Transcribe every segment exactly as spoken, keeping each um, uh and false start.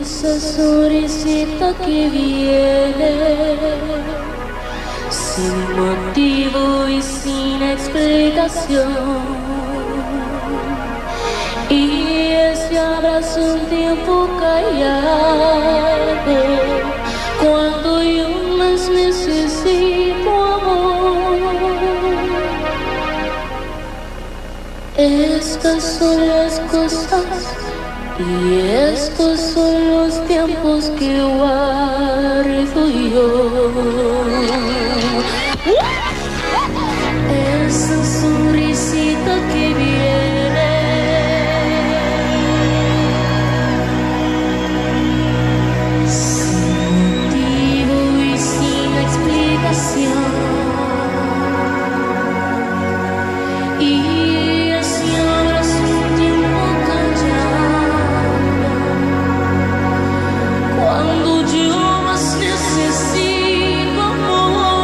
Esa sonrisita que viene sin motivo y sin explicación, y ese abrazo un tiempo callado cuando yo más necesito amor. Estas son las cosas y estos son los tiempos que guardo yo. Esa sonrisita que viene sin motivo y sin explicación, y así abrazo un tiempo callado cuando yo más necesito amor.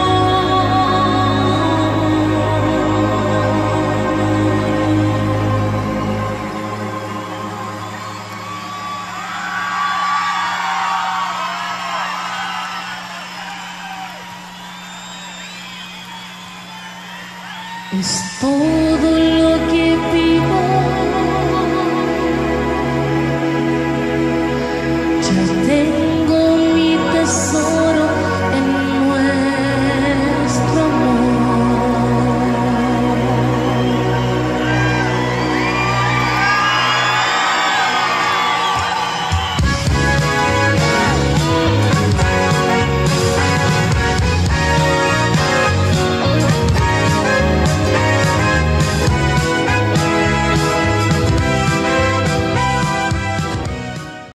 Es todo